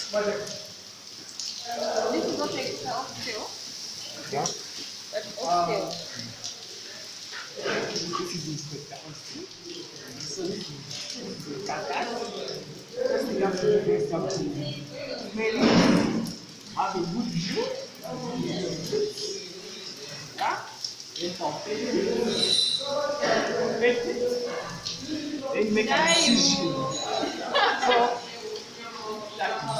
This is not extra oxtail, Yeah. but oxtail. This is Inspector Austine. So this is the carcass. First thing you have to do is you have to smell it, have a good view. Yeah? Then complete it. Then you make an incision. So that is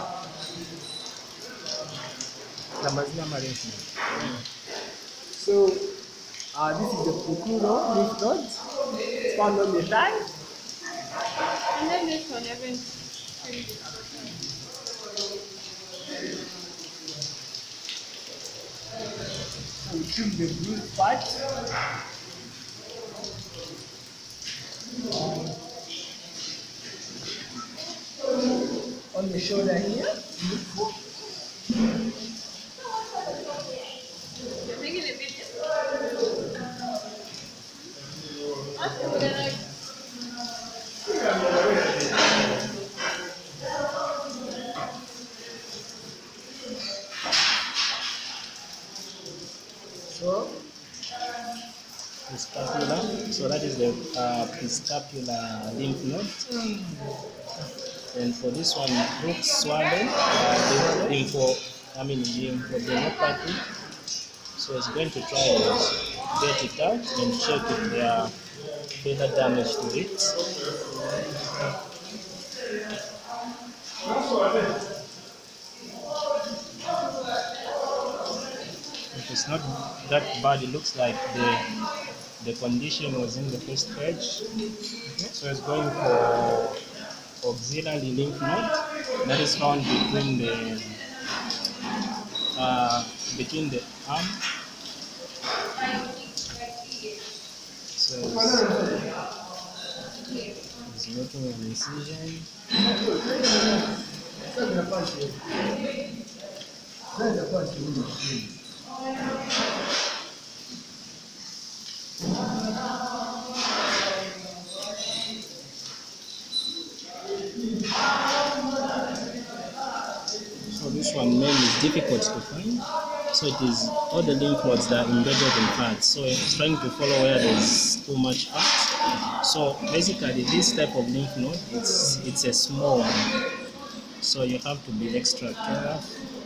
so this is the Pukuro leaf node. It's found on the thigh. And then this one, even. So we trim the bruised part. On the shoulder here. You're taking a video? Ask me what I like. So the scapula. So that is the scapular lymph node. And for this one, root swollen, lymphodenopathy. So it's going to try to get it out and check if there are further damage to it. If it's not that bad, it looks like the condition was in the first page. So it's going for auxiliary lymph node that is found between the arm. So it's making an incision. So this one mainly is difficult to find. So it is all the lymph nodes that are embedded in fat. So it's trying to follow where there's too much fat. So basically this type of lymph node, it's a small one. So you have to be extra careful.